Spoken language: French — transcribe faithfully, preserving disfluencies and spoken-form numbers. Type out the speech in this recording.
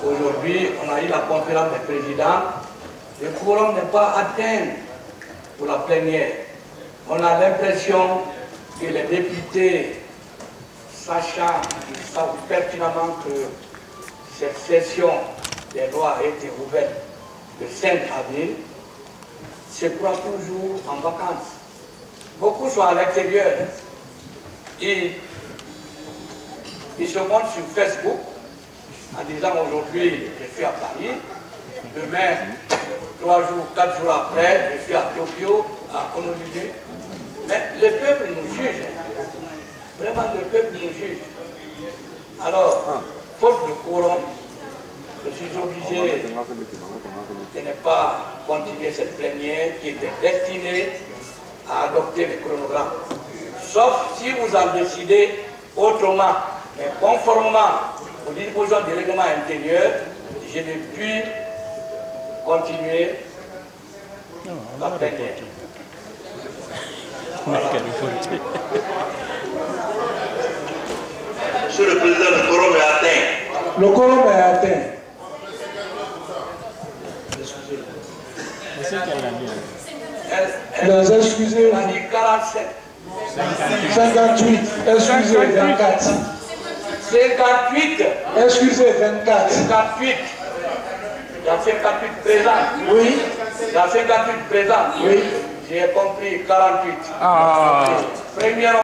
Aujourd'hui, on a eu la conférence des présidents. Le quorum n'est pas atteint pour la plénière. On a l'impression que les députés, sachant, ils savent pertinemment que cette session des lois a été ouverte le cinq avril, se croient toujours en vacances. Beaucoup sont à l'extérieur. Ils, ils se montrent sur Facebook en disant aujourd'hui je suis à Paris, demain, trois jours, quatre jours après, je suis à Tokyo, à Honolulu. Mais le peuple nous juge. Vraiment, le peuple nous juge. Alors, faute de quorum, je suis obligé de ne pas continuer cette plénière qui était destinée à adopter le chronogramme. Sauf si vous en décidez autrement, mais conformément aux dispositions du règlement intérieur, je ne puis continuer la plénière. Voilà. Monsieur le Président, le quorum est atteint. Le quorum est atteint. Les excusez. On a dit quarante-sept. cinquante-huit. Excusez, vingt-quatre. cinquante-huit. Excusez, vingt-quatre. cinquante-huit. Il y a cinquante-huit présents. Oui. Il y a cinquante-huit présents. Oui. J'ai compris quarante-huit. Ah. Première